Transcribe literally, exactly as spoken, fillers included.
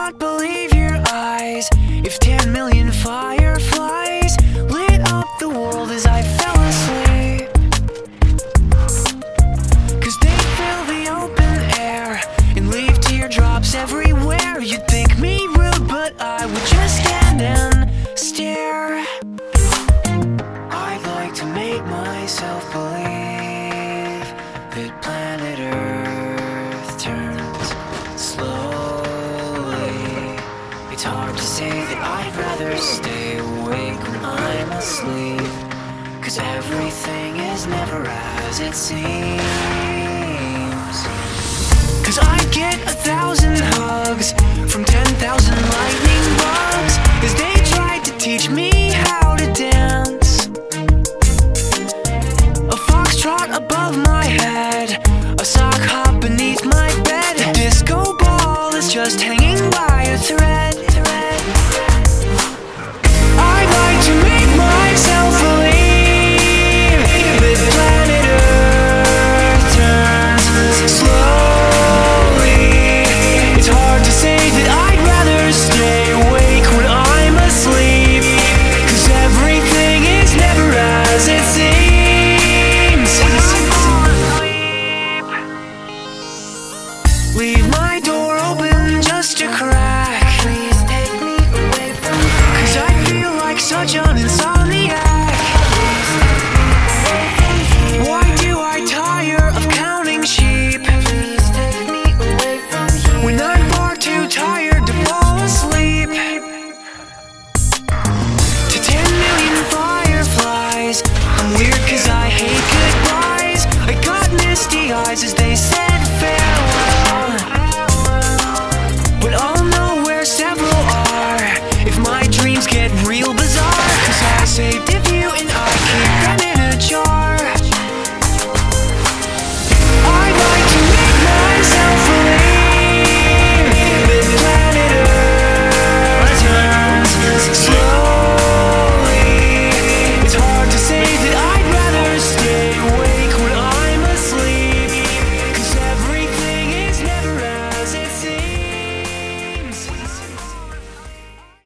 not believe your eyes if ten million fireflies lit up the world as I fell asleep. Cause they fill the open air and leave teardrops everywhere. You'd think me rude, but I would just stand and stare. I'd like to make myself believe that planet Earth turns slowly. It's hard to say that I'd rather stay awake when I'm asleep, cause everything is never as it seems. Cause I get a thousand hugs from ten thousand lightning bugs as they tried to teach me how to dance. A foxtrot above my head, a sock hop beneath my bed. A disco ball is just hanging by a thread. I'd like to make myself believe that planet Earth turns slowly. It's hard to say that I'd rather stay awake when I'm asleep, cause everything is never as it seems. Leave my door open just a crack. Please take me away from here, cause I feel like such an insomniac. Why do I tire of counting sheep? Please take me away from here, when I